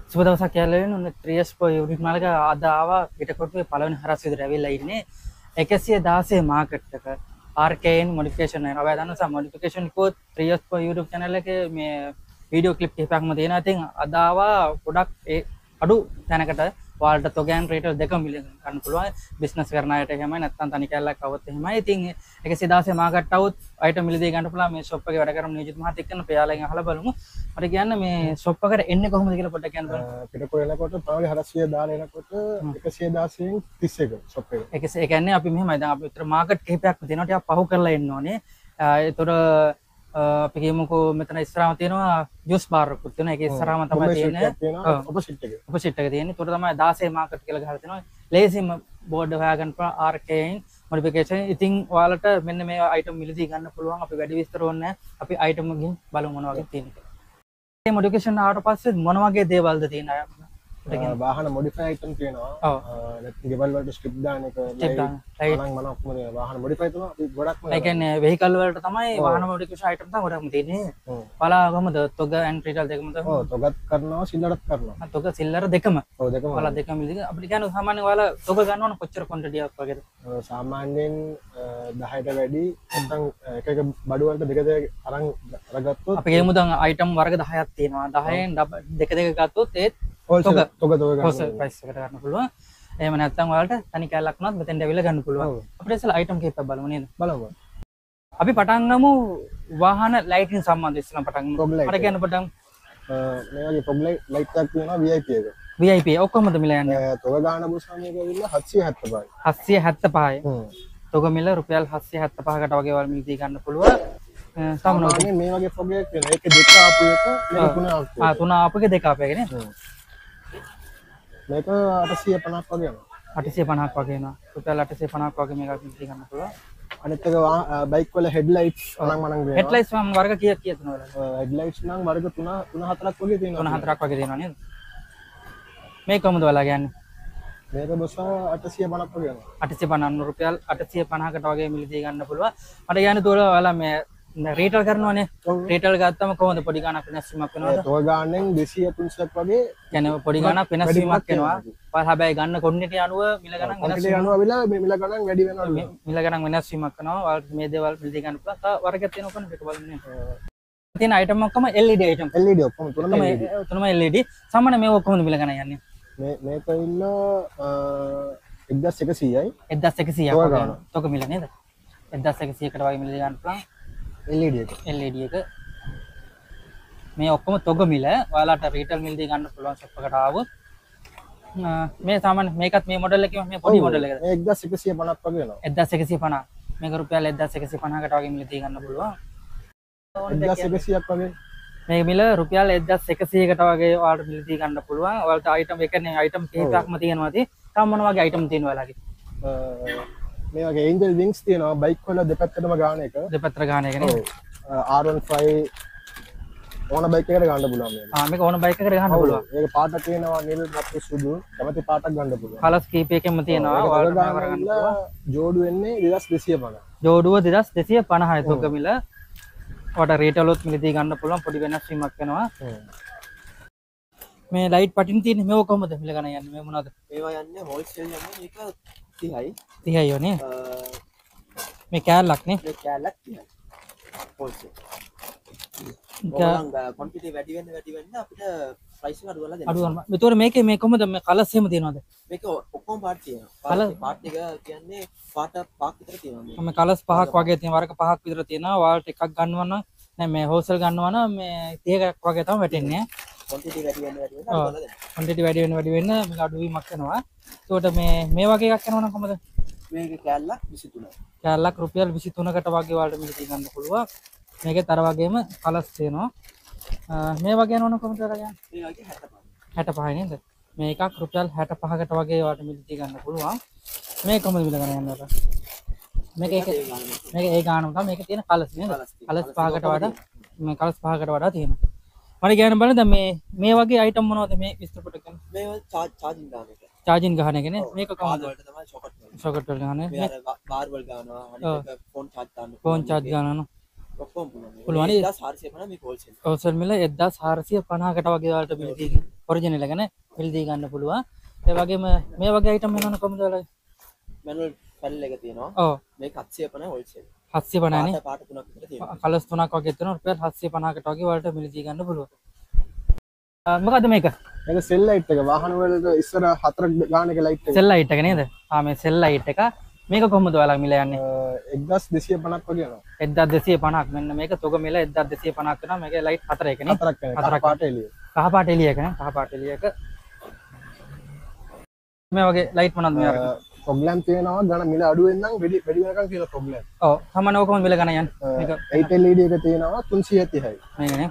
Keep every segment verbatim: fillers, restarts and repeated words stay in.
සුබ දවසක් කියලා වෙන ත්‍රියස් පො යුනිට් මාලක අද ආවා පිටකොටුවේ පළවෙනි හරස් විතර ඇවිල්ලා ඉන්නේ එකසිය දාසය මාකට් එක ආර් කේ එන් මොඩිෆිකේෂන් එක. ඔයා දන්නවා මොඩිෆිකේෂන් කෝඩ් ත්‍රියස් පො YouTube channel එකේ මේ වීඩියෝ ක්ලිප් කිහිපයක්ම තියෙනවා. ඉතින් අද ආවා ගොඩක් ඒ අඩු තැනකට ඔයාලට තොගයන් රේටල් දෙකම මිල ගන්න පුළුවන්. බිස්නස් කරන අයට එහෙමයි නැත්නම් තනි කැලලක් આવොත් එහෙමයි. ඉතින් එකසිය දාසය මාකට් આવොත් අයිටම් මිලදී ගන්න පුළුවන්. මේ ෂොප් එකේ වැඩ කරන නියුජිත් මහත්තයෙක් එක්කන පෙයාලෙන් අහලා බලමු. මට කියන්න මේ ෂොප් එකට එන්නේ කොහොමද කියලා පොඩ්ඩක් කියන්න බලන්න. පිටකොල එනකොට පළවෙනි හරස්සිය දාලා එනකොට එකසිය දාසයෙන් තිස් එක ෂොප් එක. එකසිය ඒ කියන්නේ අපි මෙහෙමයි දැන් අපි විතර මාකට් කිහිපයක්ම තියෙනවා. ටිකක් පහු කරලා එන්න ඕනේ. ඒතර අපි කියමුකෝ මෙතන ඉස්සරහම තියෙනවා ජූස් බාර් එකක් තියෙනවා. ඒක ඉස්සරහම තමයි තියෙන්නේ. ඔපොසිට් එක. ඔපොසිට් එක තියෙන්නේ. ඒතර තමයි දාසය මාකට් කියලා ගහලා තියෙනවා. ලේසිම බෝඩ් හොයාගන්න පුළුවන් ආර් කේ එන් මොඩිෆිකේෂන්. ඉතින් ඔයාලට මෙන්න මේ අයිටම් මිලදී ගන්න පුළුවන්. අපි වැඩි විස්තර ඕනේ නැහැ. අපි අයිටම් ගිහින් බලමු මොන වගේ තියෙනද කියලා. මේ මොඩිෆිකේෂන් ආවට පස්සේ මොන වගේ දේවල්ද තියෙන අය? වාහන මොඩිෆයි අයිටම් තියෙනවා. ඔව්. නැත්නම් ගෙවල් වලට ස්ට්‍රිප් දාන එක ලයිට් මම මොනක් වාහන මොඩිෆයි තමයි අපි ගොඩක්ම. ඒ කියන්නේ වෙහිකල් වලට තමයි වාහන මොඩිෆිකේෂන් අයිටම් තමයි ගොඩක්ම තියෙන්නේ. පලා කොහමද තොග ඇන්ඩ් රීටල් දෙකම තමයි. ඔව් තොගත් කරනවා සිල්ලරත් කරනවා. තොග සිල්ලර දෙකම. ඔව් දෙකම. ඔයාලා දෙකම මිලදී අපිට කියන්නේ සාමාන්‍යයෙන් ඔයාලා තොග ගන්න ඕන කොච්චර ක්වොන්ටිටියක් වගේද? සාමාන්‍යයෙන් දහයට වැඩි නැත්නම් එක එක බඩු වලට දෙක දෙක අරන් අරගත්තොත් අපි කියමු දැන් අයිටම් වර්ග දහයක් තියෙනවා. දහයෙන් දෙක දෙක ගත්තොත් ඒත් තොග තොග තොග හොල්සේල් ප්‍රයිස් එකට ගන්න පුළුවන්. එහෙම නැත්නම් ඔයාලට තනි කැලලක් උනත් මෙතෙන්ට ඇවිල්ලා ගන්න පුළුවන්. අපිට ඉස්සෙල්ලා අයිටම් කීපයක් බලමු නේද? බලමු. අපි පටන් ගමු වාහන ලයිටින් සම්බන්ධව ඉස්සෙල්ලා පටන් ගමු. මට කියන්න පටන් මේ වගේ පොබ් ලයිට් එකක් තියෙනවා වී ආයි පී එක. වී ආයි පී ඔක්කොමද මිල යන්නේ? තොග ගාන බුසම එක ඇවිල්ලා හත්සිය හැත්තපහයි. හත්සිය හැත්තපහයි. හ්ම්. තොග මිල රුපියල් හත්සිය හැත්තපහකට වගේ වල මිලදී ගන්න පුළුවන්. සාමාන්‍යයෙන් මේ වගේ පොබ් එකක් තියෙනවා. ඒක දෙක ආපු එක මේක තුන ආපු එක. ආ තුන ආපු එක දෙක ආපු එක නේ. මේක අටසිය පනහක් වගේ යනවා. අටසිය පනහක් වගේ යනවා. රුපියල් අටසිය පනහක් වගේ මේකක් මිලදී ගන්න පුළුවන්. අනිත් එක බයික් වල හෙඩ්ලයිට්ස් අනන් මනන් වෙනවා. හෙඩ්ලයිට්ස් නම් වර්ග කීයක් කීයද නෝල? හෙඩ්ලයිට්ස් නම් වර්ග තුන තුන හතරක් වගේ තියෙනවා. තුන හතරක් වගේ තියෙනවා නේද? මේක කොහමද ඔයාලා කියන්නේ? මේක බොස්ස අටසිය පනහක් වගේ යනවා. අටසිය පනහ රුපියල් අටසිය පනහකට වගේ මිලදී ගන්න පුළුවන්. මට කියන්නේ තෝල ඔයාලා මේ රේටල් කරනවානේ. රේටල් ගත්තම කොහොමද පොඩි ගාණක් වෙනස්වීමක් වෙනවද? තොග ගාණෙන් දෙසිය තුන්සියක් වගේ කියන්නේ පොඩි ගාණක් වෙනස්වීමක් වෙනවා. පස්සේ හැබැයි ගන්න කොන්ටිටි අනුව මිල ගණන් වෙනස් වෙනවා. අනුව වෙලා මේ මිල ගණන් වැඩි වෙනවා. මිල ගණන් වෙනස්වීමක් වෙනවා. ඔයාලට මේ දේවල් මිලදී ගන්න පුළුවන්. තව වර්ගයක් තියෙනවා කොහොමද ඒක බලන්න. තියෙන අයිටම් ඔක්කොම L E D item. L E D ඔක්කොම තුනම තුනම එල් ඊ ඩී. සාමාන්‍ය මේ ඔක්කොම මිල ගණන් යන්නේ. මේ මේක ඉන්න එක්දහස් එකසීයයි. එක්දහස් එකසීයක් වගේ තොග මිල නේද? එක්දහස් එකසීයකට වගේ මිලදී ගන්න පුළුවන්. එල් ඊ ඩී එක. එල් ඊ ඩී එක. මේ ඔක්කොම තොග මිල. ඔයාලට රීටල් මිලදී ගන්න පුළුවන් ෂොප් එකට ආවොත්. මේ සාමාන්‍ය මේකත් මේ මොඩල් එකේ මේ පොඩි මොඩල් එකද? මේ එක්දහස් එකසිය පනහක් වගේ වෙනවා. එක්දහස් එකසිය පනහ. මේක රුපියල් එක්දහස් එකසිය පනහකට වගේ මිලදී ගන්න පුළුවන්. එක්දහස් එකසියක් වගේ. මේ මිල රුපියල් එක්දහස් එකසීයකට වගේ ඔයාලට මිලදී ගන්න පුළුවන්. ඔයාලට අයිටම් ඒ කියන්නේ අයිටම් කීපයක්ම තියෙනවා. ඉතින් තව මොන වගේ අයිටම් තියෙනවද ඔයාලගේ? මේ වගේ ඒන්ජල් වින්ග්ස් තියෙනවා බයික් වල දෙපැත්තටම ගාන එක. දෙපැත්තට ගාන එක නේ. ආර් වන් ෆයිව් ඕන බයික් එකකට ගන්න පුළුවන් මේක. ආ මේක ඕන බයික් එකකට ගන්න පුළුවන්. ඒක පාටක් තියෙනවා නිල් මත් සුදු. කැමති පාටක් ගන්න පුළුවන්. කලර්ස් කීපයකින්ම තියෙනවා. ඔයාලට ගන්න පුළුවන්. ජෝඩු වෙන්නේ දෙදාස් දෙසිය පනහ. ජෝඩුව දෙදාස් දෙසිය පනහයි තොග මිල. ඔයාලට රේටලොත් මිලදී ගන්න පුළුවන් පොඩි වෙනස්වීමක් වෙනවා. මේ ලයිට් පටින් තියෙන මේව කොහොමද මිල ගණන් යන්නේ? මේ මොනවද? මේවා යන්නේ හෝල්සේල් යන්නේ මේක තිහයි. තිහයි යෝනේ. මේ කෑල්ලක් නේ. මේ කෑල්ලක් තිහයි. හෝල්සේල්. ඕනනම් ක්වොන්ටිටි වැඩි වෙන්න වැඩි වෙන්න අපිට ප්‍රයිස් එක අඩු කරලා දෙන්න. අඩු කරනවා. ඒතකොට මේකේ මේ කොහොමද මේ කලර්ස් එහෙම තියෙනවද? මේක ඔක්කොම පාට් තියෙනවා. පාට් එක කියන්නේ පාට පහක් විතර තියෙනවා. මේ කලර්ස් පහක් වගේ තියෙන වර්ග පහක් විතර තියෙනවා. ඔයාලට එකක් ගන්නවා නම් නෑ මේ හෝල්සේල් ගන්නවා නම් මේ තිහක් වගේ තමයි වැටෙන්නේ. ක්වොන්ටිටි වැඩි වෙන්න වැඩි වෙන්න අඩු කරලා දෙන්න. ක්වොන්ටිටි වැඩි වෙන්න වැඩි වෙන්න මේක අඩු වීමක් වෙනවා. ඒකට මේ මේ වගේ එකක් කරනවා නම් කොහමද? මේක කෑල්ලක් විසිතුනයි. කෑල්ලක් රුපියල් විසිතුනකට වගේ ඔයාලට මිලදී ගන්න පුළුවන්. මේකේ තර වගේම කලර්ස් තියෙනවා. මේ වගේ යනවනම් කොහොමද කරගන්නේ? මේ වගේ හැත්තපහයි. හැත්තපහයි නේද? මේ එකක් රුපියල් හැත්තපහකට වගේ ඔයාලට මිලදී ගන්න පුළුවන්. මේක කොහොමද මිල ගන්න යන්නේ ඔයාලට? මේක ඒක මේක ඒ ගානම තමයි මේකේ තියෙන කලර්ස් නේද? කලර්ස් පහකට වඩා මේ කලර්ස් පහකට වඩා තියෙනවා. මට කියන්න බලන්න දැන් මේ මේ වගේ අයිටම් මොනවද මේ විස්තර කොට ගන්න? මේ චාර්ජින් ගන්න එක. චාර්ජින් ගහන එක නේ. මේක කොහොමද? වලට තමයි ෂොකට් වල. ෂොකට් වල ගහන්නේ. මේ අර බාර් වල ගන්නවා. අනිත් එක ෆෝන් චාර්ජ් ගන්න. ෆෝන් චාර්ජ් ගන්නවා. ඔක්කොම පුළුවන්. පුළුවන්. එක්දාස් හාරසිය පනහ මේක හෝල්සේල්. හෝල්සේල් මිල එක්දාස් හාරසිය පනහකට වගේ වලට මිලදී ඔරිජිනල් එක නේ මිලදී ගන්න පුළුවන්. ඒ වගේම මේ වගේ අයිටම් වෙනවනේ කොහමද වල? මැනුවල් පැනල් එක තියෙනවා. ඔව්. මේක හත්සිය පනහ හෝල්සේල්. හත්සිය පනහ නේ. පාට තුනක් විතර තියෙනවා. කලර්ස් තුනක් වගේ තියෙනවා. රුපියල් හත්සිය පනහකට වගේ වලට මිලදී ගන්න පුළුවන්. මොකද්ද මේක? මේක සෙල් ලයිට් එක වාහන වලට ඉස්සර හතර ගාන එක ලයිට් එක. සෙල් ලයිට් එක නේද? ආ මේ සෙල් ලයිට් එක. මේක කොහොමද ඔයාලා මිල යන්නේ? එක්දාස් දෙසිය පනහක් වගේ යනවා. එක්දාස් දෙසිය පනහක්. මෙන්න මේක තොග මිල එක්දාස් දෙසිය පනහක් වෙනවා. මේකේ ලයිට් හතර එක නේ. හතරක් යනවා. හතරක් පාට එළිය. කහ පාට එළිය එක නේ. කහ පාට එළිය එක. මේ වගේ ලයිට් මොනවද මේ වගේ? ෆොග් ලැම්ප් තියෙනවා ගණ මිල අඩු වෙනනම් වැඩි වැඩි වෙනකන් තියෙන ෆොග් ලැම්ප්. ඔව්. සාමාන්‍ය ඔකම මිල ගණන් යන්නේ. මේක එයිට් එල් ඊ ඩී එක තියෙනවා තුන්සිය තිහයි. මේක නේ.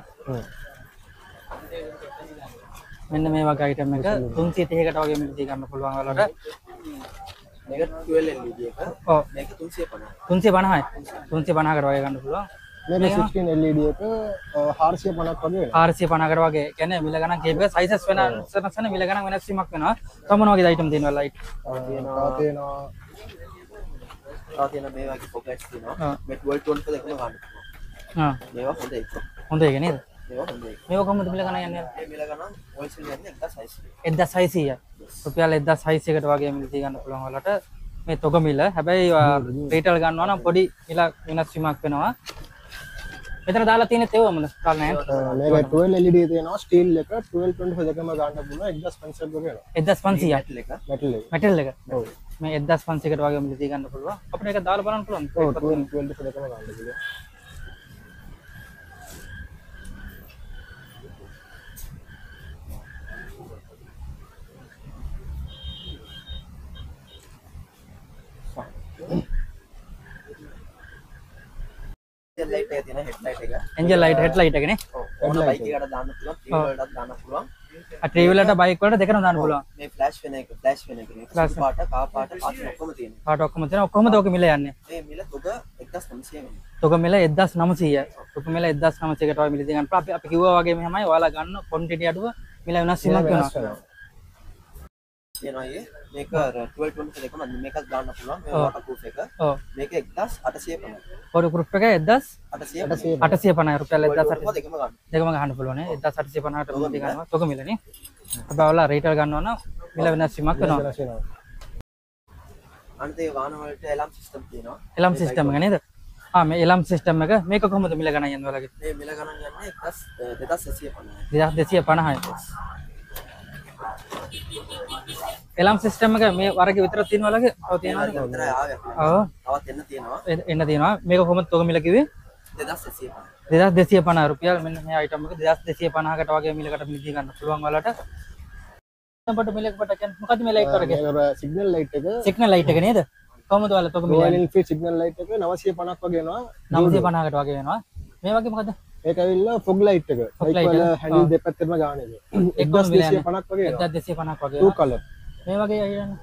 මෙන්න මේ වගේ අයිටම් එක තුන්සිය තිහකට වගේ මිලදී ගන්න පුළුවන් වලට. මේක ටුවෙල් එල් ඊ ඩී එක. ඔව්. මේක තුන්සිය පනහයි. තුන්සිය පනහයි. තුන්සිය පනහකට වගේ ගන්න පුළුවන්. මේක සික්ස්ටීන් එල් ඊ ඩී එක හාරසිය පනහක් වගේ වෙනවා. හාරසිය පනහකට වගේ. කියන්නේ මිල ගණන් කීප එක සයිසස් වෙනස් වෙනස් වෙන මිල ගණන් වෙනස් වීමක් වෙනවා. තව මොන වගේ අයිටම් තියෙනවද ලයිට්? තියෙනවා තියෙනවා තව තියෙන මේ වගේ පොකට්ස් තියෙනවා. ආ. මේ ටුවෙල් ටොන්ටි දෙකම ගන්න පුළුවන්. ආ. මේවා හොඳ එක. හොඳ එක නේද? මේවා හොඳ එක. මේක කොහොමද මිල ගණන් යන්නේ? මේ මිල ගණන් හෝල්සේල් යන්නේ එක්දාස් හයසිය. එක්දාස් හයසිය. රුපියල් එක්දාස් හයසියකට වගේ මිලදී ගන්න පුළුවන් වලට මේ තොග මිල. හැබැයි රීටේල් ගන්නවා නම් පොඩි මිල වෙනස් වීමක් වෙනවා. මෙතන දාලා තියෙන තේව මොකද? කාල් නෑ. මේක ටුවෙල් එල් ඊ ඩී තියෙනවා ස්ටීල් එක ටුවෙල් ටොන්ටි ෆයිව් දෙකම ගන්න පුළුවන් එක්දාස් පන්සියයක් වගේ වෙනවා. එක්දාස් පන්සියයක්. මෙටල් එක. මෙටල් එක. මෙටල් එක. ඔව්. මේ එක්දාස් පන්සියකට වගේ මිලදී ගන්න පුළුවන්. අපිට ඒක දාලා බලන්න පුළුවන්. ඔව් ටුවෙල් ටොන්ටි ෆයිව් දෙකම ගන්න පුළුවන්. එන්ජල් ලයිට් එක තියෙනවා හෙඩ් ලයිට් එක. එන්ජල් ලයිට් හෙඩ් ලයිට් එක නේ. ඔව්. ඕන බයික් එකකට දාන්න පුළුවන්, ට්‍රී වලටත් දාන්න පුළුවන්. ආ ට්‍රී වලට බයික් වලට දෙකම දාන්න පුළුවන්. මේ ෆ්ලෑෂ් වෙන එක, ෆ්ලෑෂ් වෙන එක. Flash සුදු පාට, කහ පාට, පාට ඔක්කොම තියෙනවා. පාට ඔක්කොම තියෙනවා. කොහොමද ඔක මිල යන්නේ? මේ මිල තුග එක්දාස් නවසිය වෙනවා. තොග මිල එක්දාස් නවසිය. තොග මිල එක්දාස් නවසියකට වගේ මිලදී ගන්න. අපි අපි කිව්වා වගේ මෙහෙමයි. ඔයාලා ගන්න ක්වොන්ටිටි අඩුව මිල වෙනස් වීමක් වෙනවා. තියෙනවා අයියේ. මේක ටුවෙල් ටොන්ටි දෙකම මේකත් දාන්න පුළුවන්. මේ වෝටර් ප්‍රූෆ් එක. ඔව්. මේක එක්දාස් අටසිය පනහයි. පොඩි ගෲප් එක එක්දාස් අටසිය අටසිය පනහයි රුපියල් එක්දාස් අටසිය දෙකම ගන්න. දෙකම ගන්න පුළුවන් නේ. එක්දාස් අටසිය පනහට මිලදී ගන්නවා. තොග මිල නේ. අපි ඔයාලා රීටේල් ගන්නවා නම් මිල වෙනස් වීමක් වෙනවා. වෙනස් වෙනවා. අනිත් ඒ වාහන වලට එලම් සිස්ටම් තියෙනවා. එලම් සිස්ටම් එක නේද? ආ මේ එලම් සිස්ටම් එක මේක කොහොමද මිල ගණන් යන්නේ ඔයාලගේ? මේ මිල ගණන් යන්නේ එක්දාස් දෙදාස් එසිය පනහයි. දෙදාස් දෙසිය පනහයි. එලම් සිස්ටම් එක මේ වරගේ විතර තියෙනවා ඔයාලගේ? ඔව් තියෙනවා. විතරයි ආවේ. ඔව්. තවත් එන්න තියෙනවා. එ- එන්න තියෙනවා. මේක කොහොමද තොග මිල කිව්වේ? දෙදාස් එසිය පනහයි. දෙදාස් දෙසිය පනහ රුපියල්. මෙන්න මේ අයිටම් එක දෙදාස් දෙසිය පනහකට වගේ මිලකට මිලදී ගන්න පුළුවන් ඔයාලට. අපිට මිලකට කියන්නේ මොකද්ද මේ ලයිට් වරගේ? මේක සිග්නල් ලයිට් එක සිග්නල් ලයිට් එක නේද? කොහොමද ඔයාලා තොග මිල රොයල් යන්නේ? එන්ෆීල්ඩ් සිග්නල් ලයිට් එක නවසිය පනහක් වගේ වෙනවා. නවසිය පනහකට වගේ වෙනවා. මේ වගේ මොකද්ද? ඒක ඇවිල්ලා ෆොග් ලයිට් එක. Fog බයික් light වල එක. හැන්ඩල් ආ. දෙපැත්තටම ගන්න එක. එක්කම එක්දාස් මිල දෙසිය යන්නේ. පනහක් වගේ වෙනවා. එක්දාස් දෙසිය පනහක් වගේ ටූ වෙනවා. කලර්. මේ වගේ අයියන්නේ.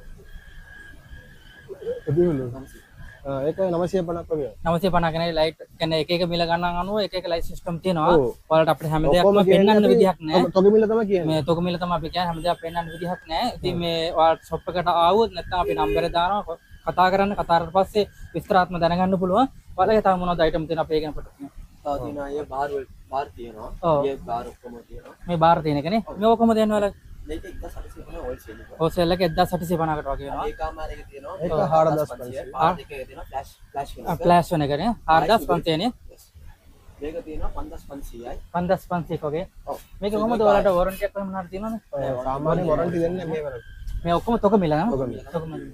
එදිවලු. ආ ඒක නවසිය පනහක් වගේ වෙනවා. නවසිය පනහ කෙනෙක් ලයිට් කියන්නේ එක එක මිල ගණන් අනුව එක එක ලයිට් සිස්ටම් තියෙනවා. ඔව්. ඔයාලට අපිට හැම දෙයක්ම ඔක්කොම කියන්නේ පෙන්වන්න අපි විදිහක් නැහැ. තොග මිල තමයි කියන්නේ. මේ තොග මිල තමයි අපි කියන්නේ හැම දෙයක් පෙන්වන්න විදිහක් නැහැ. ඉතින් මේ ඔයාලට ෂොප් එකට ආවොත් නැත්නම් අපි නම්බරේ දානවා කතා කරන්න කතා කරලා පස්සේ විස්තරාත්මක දැනගන්න පුළුවන්. ඔයාලගේ තව මොනවද අයිටම් තියෙන අපේ ගැන පොඩ්ඩක් කියන්න. තව තියෙනවා අයියේ බාර් වල බාර් තියෙනවා. ඔව්. ඊයේ බාර් ඔක්කොම තියෙනවා. මේ බාර තියෙන එකනේ. මේ ඔක්කොම දෙන්න ඔයාලා මේක එක්දාස් අටසිය පනහ හෝල්සේල් එක. හෝල්සේල් එක එක්දාස් අටසිය පනහකට වගේ වෙනවා. ඒ කාමාර එක තියෙනවා. ඒක හාරදාස් පන්සිය. බාර් දෙකේ තියෙනවා ෆ්ලෑෂ් ෆ්ලෑෂ් වෙන එක. ෆ්ලෑෂ් වෙන එකනේ. හාරදාස් පන්සිය නේ. මේක තියෙනවා පන්දාස් පන්සීයයි. පන්දාස් පන්සියක් වගේ. ඔව්. මේක කොහොමද ඔයාලට වොරන්ටි එකක් මොනවාද තියෙනවද? සාමාන්‍ය වොරන්ටි දෙන්නේ මේ වලට. මේ ඔක්කොම තොග මිල නේද? තොග මිල. තොග මිල.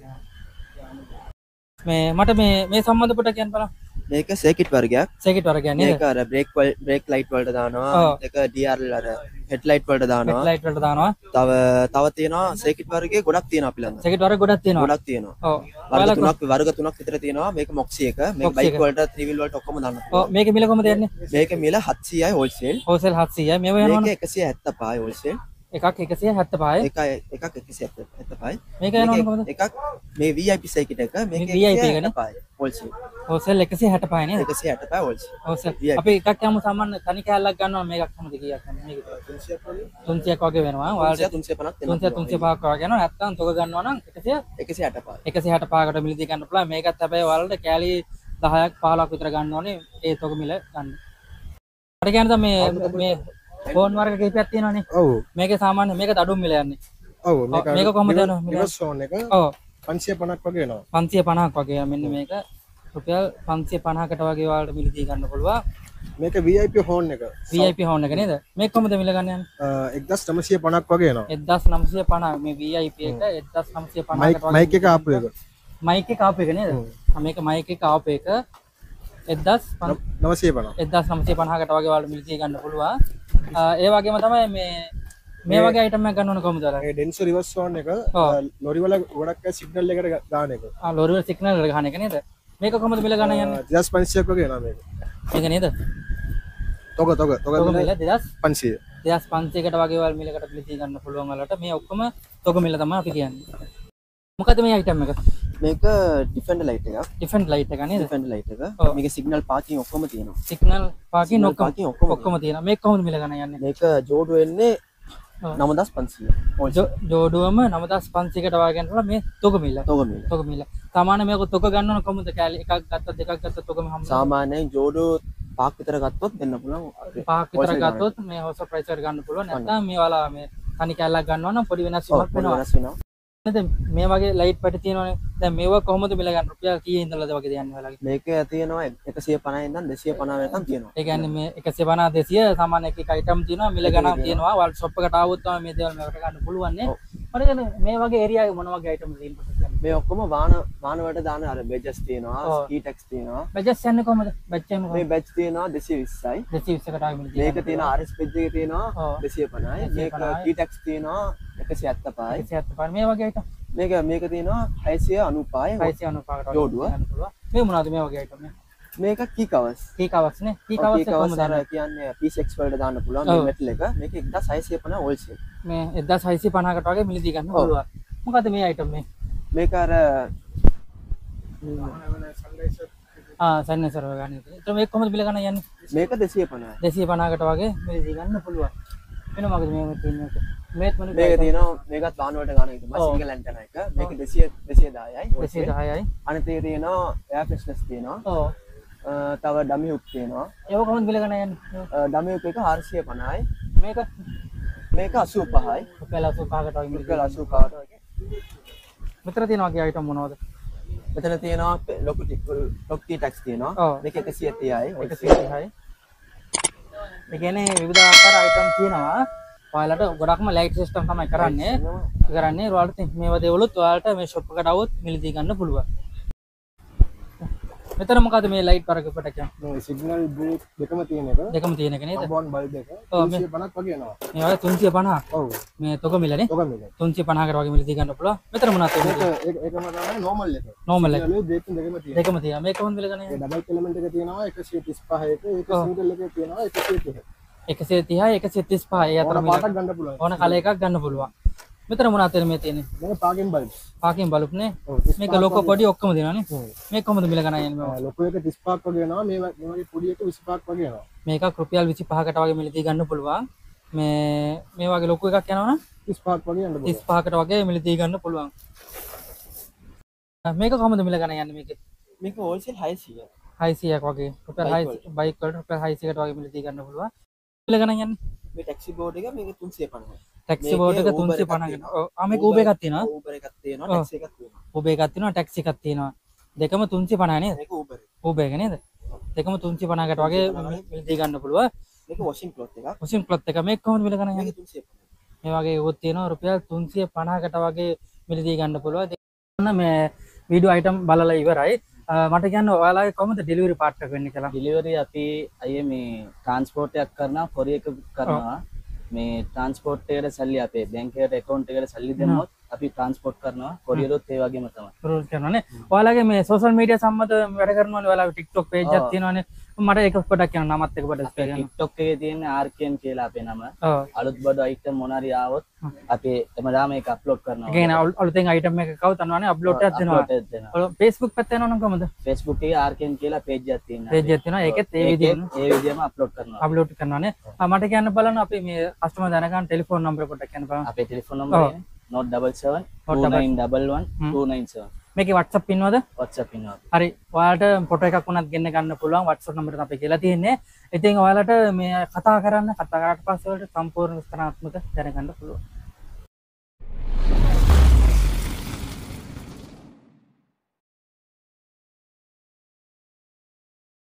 මේ මට මේ මේ සම්බන්ධ පොඩ්ඩක් කියන්න බලන්න. මේක සර්කිට් වර්ගයක්. සර්කිට් වර්ගයක් නේද? මේක අර බ්‍රේක් බ්‍රේක් ලයිට් වලට දානවා. ඔව්. ඒක ඩී ආර් එල් අර හෙඩ් ලයිට් වලට දානවා. ලයිට් වලට දානවා. තව තව තියෙනවා සර්කිට් වර්ගයේ ගොඩක් තියෙනවා අපි ළඟ. සර්කිට් වර්ග ගොඩක් තියෙනවා. ගොඩක් තියෙනවා. ඔව්. වර්ග තුනක් වර්ග තුනක් විතර තියෙනවා. මේක මොක්සි එක. මේක Moxie බයික් එක. වලට ත්‍රී වීල් වලට ඔක්කොම දාන්න ඔව් පුළුවන්. මේකේ මිල කොහමද යන්නේ? මේක මිල හත්සියයි හෝල්සේල්. හෝල්සේල් හත්සියයි. මේව යනවනේ. මේක එකසිය හැත්තෑ හෝල්සේල්. එකක් එකසිය හැත්තෑ. එක එකක් එකසිය හැත්තෑ. මේක යනවනේ කොහමද? එකක් මේ වී ආයි පී සර්කිට් එක. මේක V I P එක නේ? හෝල්සේල්. හෝල්සේල් එකසිය හැත්තෑ නේද? එකසිය හැත්තෑ wholesale. Wholesale. V I P. අපි එකක් යමු සාමාන්‍ය තනි කෑල්ලක් ගන්නවා මේකක් කොහමද කීයක් යන්නේ මේක? තුන්සියක් වගේ වෙනවා. ඔයාලට තුන්සිය පනහක් තුන්සිය තුන්සිය පහක් වගේ යනවා. නැත්තම් තොග ගන්නවා නම් එකසිය එකසිය හැත්තෑ. එකසිය හැත්තෑ කට මිලදී ගන්න පුළුවන්. මේකත් හැබැයි ඔයාලට කෑලි දහයක් පහළොවක් විතර ගන්න ඕනේ ඒ තොග මිල ගන්න. මට කියන්න මේ මේ ෆෝන් වර්ග කිහිපයක් තියෙනවානේ. ඔව්. මේකේ සාමාන්‍ය මේක දඩුම් මිල යන්නේ. ඔව් මේක මේක කොහමද යනවා? රිවර්ස් ෆෝන් එක ඔව් පන්සිය පනහක් වගේ එනවා. පන්සිය පනහක් වගේ. මෙන්න මේක රුපියල් පන්සිය පනහකට වගේ ඔයාලට මිලදී ගන්න පුළුවන්. මේක V I P ෆෝන් එක. V I P ෆෝන් එක නේද? මේක කොහමද මිල ගන්න යන්නේ? එක්දහස් නවසිය පනහක් වගේ එනවා. එක්දහස් නවසිය පනහ මේ V I P එක එක්දහස් නවසිය පනහකට වගේ. මයික් එක ආපු එක. මයික් එක ආපු එක නේද? මේක මයික් එක ආපු එක එක්දහස් නවසිය පනහ. එක්දහස් නවසිය පනහකට වගේ ඔයාලට මිලදී ගන්න පුළුවන්. ඒ වගේම තමයි මේ මේ වගේ අයිටම් එකක් ගන්න ඕන කොහමද ඔයාලා? මේ ඩෙන්සෝ රිවර්ස් ෆෝන් එක ලොරි වල ගොඩක් අය සිග්නල් එකට දාන එක. ආ ලොරි වල සිග්නල් එකට ගන්න එක නේද? මේක කොහමද මිල ගන්න යන්නේ? දෙදහස් පන්සියක් වගේ එනවා මේක. මේක නේද? තොග තොග තොග තොග මිල දෙදහස් පන්සිය. දෙදහස් පන්සියකට වගේ වල මිලකට මිලදී ගන්න පුළුවන් වලට මේ ඔක්කොම තොග මිල තමයි අපි කියන්නේ. මොකද මේ අයිටම් එක? මේක ඩිෆෙන්ඩර් ලයිට් එකක්. ඩිෆෙන්ඩ් ලයිට් එක නේද? ඩිෆෙන්ඩර් ලයිට් එක. ඔව්. මේක සිග්නල් පාකින් ඔක්කොම තියෙනවා. සිග්නල් පාකින් Signal ඔක්කොම parking ඔක්කොම ඔක්කොම තියෙනවා. මේක කොහොමද මිල ගන්න යන්නේ? මේක ජෝඩු වෙන්නේ ඔව්. නවදහස් පන්සිය. ජෝ- ජෝඩුවම නවදහස් පන්සියකට වගේ ගන්නකොට මේ තොග මිල. තොග මිල. තොග මිල. සාමාන්‍ය මේක තොග ගන්න ඕන කොහොමද? කෑලි එකක් ගත්තා දෙකක් ගත්තා තොගම හම්බ. සාමාන්‍යයෙන් ජෝඩු පහක් විතර ගත්තොත් දෙන්න පුළුවන්. පහක් විතර ගත්තොත් මේ හොස ප්‍රයිස් එකට ගන්න පුළුවන්. නැත්නම් මේ වල මේ තනි කෑල්ලක් ගන්නවා නම් පොඩි වෙනස් වීමක් වෙනවා. වෙනස් වෙනවා. නේද? මේ වගේ ලයිට් පැටි තියෙනවනේ. දැන් මේවා කොහොමද මිල ගන්න? රුපියල් කීයේ ඉඳලාද වගේ දෙන්නේ ඔයාලගේ? මේක තියෙනවා එකසිය පනහ ඉඳන් දෙසිය පනහ වෙනකම් තියෙනවා. ඒ කියන්නේ මේ එකසිය පනහ දෙසිය සාමාන්‍ය එක එක අයිටම් තියෙනවා මිල ගණන් තියෙනවා. වල් ෂොප් එකට ආවොත් තමයි මේ දේවල් මේකට ගන්න පුළුවන් නේ. මට කියන්නේ මේ වගේ ඒරියාවේ මොන වගේ අයිටම් තියෙනවද කියන්නේ? මේ ඔක්කොම වාහන වාහන වලට දාන අර බෙජස් තියෙනවා, ඔව්. ස්කී ටැක්ස් තියෙනවා. බජට් යන්නේ කොහමද? බජට් එක මේ බැච් තියෙනවා දෙසිය විස්සයි. දෙසිය විස්සකට ආවි මිල මේක තියෙන ආර් එස් බෙජ් එකේ තියෙනවා ඔව්. දෙසිය පනහයි. මේක කී ටැක්ස් තියෙනවා එකසිය හතලිස් පහයි. දෙසිය හතලිස් මේ වගේ අයිටම් මේක මේක තියෙනවා හයසිය අනූ පහයි. හයසිය අනූපහකට වගේ ජෝඩුව. ගන්න පුළුවන්. මේ මොනවද මේ වගේ අයිටම් නේ? මේක කී කවර්ස්. කී කවර්ස් නේ? කී කී කවර්ස් කවර්ස් කොහමද අර යන්නේ? කියන්නේ පී සික්ස් වලට දාන්න පුළුවන් ඔව්. මේ මෙටල් එක. මේක එක්දහස් හයසිය පනහ හෝල්සේල්. මේ එක්දහස් හයසිය පනහකට වගේ මිලදී ගන්න ඔව්. පුළුවන්. මොකද මේ අයිටම් මේ? මේක අර ආ සන්නසරව ගන්න. ඒතර මේක කොහමද මිල ගන්න යන්නේ? මේක දෙසිය පනහයි. දෙසිය පනහකට වගේ මිලදී ගන්න පුළුවන්. වෙන මොකද මේ තියෙන්නේ? මේත් මොන මේක තියෙනවා මේකත් වාහන වලට ගන්න එක තමයි ඔව්. සිංගල් ඇන්ටන එක. මේක දෙසිය දෙසිය දහයයි. දෙසිය දහයයි. අනිත් එක තියෙනවා එයාර් ෆ්‍රෙෂ්නස් තියෙනවා. ඔව්. අ, තව ඩමි හුක් තියෙනවා. ඒක කොහොමද මිල ගන්න යන්නේ? අ, ඩමි හුක් එක හාරසිය පනහයි. මේක මේක අසූ පහයි. රුපියල් අසූපහකට වගේ මිල රුපියල් අසූ පහකට වගේ. මෙතන තියෙනවා වගේ අයිටම් මොනවද? මෙතන තියෙනවා ලොකු ටික් ලොකු ටී ටැක්ස් තියෙනවා. ඔව්. මේක එකසිය තිහයි. එකසිය තිහයි. ඒ කියන්නේ විවිධ ආකාර අයිටම් තියෙනවා. ඔයාලට ගොඩක්ම ලයිට් සිස්ටම් තමයි කරන්නේ. කරන්නේ ඔයාලට මේවා දේවලුත් ඔයාලට මේ ෂොප් එකට આવොත් මිලදී ගන්න පුළුවන්. මෙතන මොකද මේ ලයිට් වර්ග කොට කියන්නේ? මේ සිග්නල් බූත් දෙකම තියෙන එක. දෙකම තියෙන එක නේද? කම්පවුන්ඩ් බල්බ් එක ඔව්, මේ- තුන්සිය පනහක් වගේ එනවා. මේ වගේ තුන්සිය පනහ. ඔව්. මේ තොග මිලනේ. තොග මිල. තුන්සිය පනහකට වගේ මිලදී ගන්න පුළුවන්. මෙතන මොනවද ඒක තියෙන්නේ? ඒක- ඒකම තමයි නෝමල් එක. නෝමල් එක. සිග්නල් දෙකම දෙකම තියෙනවා. දෙකම තියෙනවා. මේක කොහොමද මිල ගන්න ඒ යන්නේ? ඩබල් එලිමන්ට් එක තියෙනවා එකසිය තිස් පහ එක. ඒක ඔව්. සිංගල් එකේ තියෙනවා එකසිය තිහ. එකසිය තිහයි එකසිය තිස් පහයි. ඒ අතර ඕන මිල පාටක් ගන්න පුළුවන්. ඕන කල එකක් ගන්න පුළුවන්. මෙතන මොනවද තියෙන්නේ මේ තියෙන්නේ? මේක පාකින් බල්බ්. පාකින් බලුප් නේ. ඔව්. තිස් මේක පහක් ලොකෝ වගේ. පොඩි ඔක්කොම තියෙනවානේ. ඔව්. මේක කොහොමද මිල ගන්න යන්නේ? ආ, ලොකු එක තිස් පහක් වගේ එනවා. මේ ව- මේ වගේ පොඩි එක විසි පහක් වගේ එනවා. මේක රුපියල් විසිපහකට වගේ මිලදී ගන්න පුළුවන්. මේ මේ වගේ ලොකු එකක් යනවනම් තිස් පහක් වගේ යන්න පුළුවන්. තිස් පහකට වගේ මිලදී ගන්න පුළුවන්. මේක කොහොමද මිල ගන්න යන්නේ මේකේ? මේක හෝල්සේල් හයසිය. හයසියක් වගේ රුපියල් Bike හයසිය බයික් වලට රුපියල් හයසියකට වගේ මිලදී ගන්න පුළුවන්. මිල ගන්න යන්නේ මේ ටැක්සි බෝඩ් එක මේක තුන්සිය පනහයි. ටැක්සි බෝඩ් එක මේකේ Uber තුන්සිය එකක් පනහකට. තියෙනවා. ඔව්. ආ මේක Uber එකක් තියෙනවා. Uber එකක් තියෙනවා ඔව්. ටැක්සි එකක් තියෙනවා. Uber එකක් තියෙනවා ටැක්සි එකක් තියෙනවා. දෙකම තුන්සිය පනහයි නේද? මේක Uber එක. Uber එක නේද? දෙකම තුන්සිය පනහකට වගේ මිලදී ගන්න පුළුවන්. මේක වොෂින් ක්ලොත් එකක්. වොෂින් ක්ලොත් එක මේක කොහොමද මිල ගන්න යන්නේ? මේක තුන්සිය පනහයි. මේ වගේ ඒවත් තියෙනවා රුපියල් තුන්සිය පනහකට වගේ මිලදී ගන්න පුළුවන්. දෙන්න මේ වීඩියෝ අයිටම් බලලා ඉවරයි. අ, මට කියන්න ඔයාලගේ කොහොමද ඩෙලිවරි පාර්ට් එක වෙන්නේ කියලා. ඩිලිවරි අපි අය මේ ට්‍රාන්ස්පෝර්ට් එකක් කරනවා කොරිය එක කරනවා මේ ට්‍රාන්ස්පෝර්ට් එකට සල්ලි අපේ බැංක් එකට account එකට සල්ලි දෙන්නොත් අපි ට්‍රාන්ස්පෝර්ට් කරනවා කොරියරොත් ඒ වගේම තමයි. රූල් කරනවානේ. ඔයාලගේ මේ සෝෂල් මීඩියා සම්මත වැඩ කරනවානේ. ඔයාලගේ TikTok page එකක් ඔව්. තියෙනවානේ. මට ඒක පොඩක් කියන්න නමත් එක පොඩක් අපේ කියන්න. TikTok එකේ තියෙන ආර් කේ එම් කියලා අපේ නම. ඔව්. අලුත් බඩු item මොන හරි ආවොත් අපි හැමදාම ඒක අප්ලෝඩ් ඒ කරනවා. කියන්නේ අලු- අලුතෙන් item එකක් කවුත් අනවානේ අප්ලෝඩ් එකක් දෙනවා. upload එකක් දෙනවා. ඔය Facebook පැත්තේ යනවනම් කොහමද? Facebook එකේ ආර් කේ එම් කියලා page එකක් තියෙනවා. page එකක් තියෙනවා. ඒකෙත් ඒ විදිහම ඒ විදිහම අප්ලෝඩ් කරනවා. අප්ලෝඩ් කරනවානේ. ආ, මට කියන්න බලන්න අපි මේ කස්ටමර් දැනගන්න ටෙලිෆෝන් නම්බර පොඩ්ඩක් කියන්න බලන්න. අපේ ටෙලිෆෝන් ඔව්. නම්බරය නෝට් සබන් සබන් Note two nine one one හ්ම්. two nine seven. මේකේ WhatsApp පින්වද? WhatsApp ඉන්නවා. හරි. ඔයාලට ෆොටෝ එකක් වුණත් ගෙන්න ගන්න පුළුවන් WhatsApp නම්බර් එක අපේ කියලා තියෙන්නේ. ඉතින් ඔයාලට මේ කතා කරන්න කතා කරාට පස්සේ වලට සම්පූර්ණ විස්තරාත්මක දැනගන්න පුළුවන්.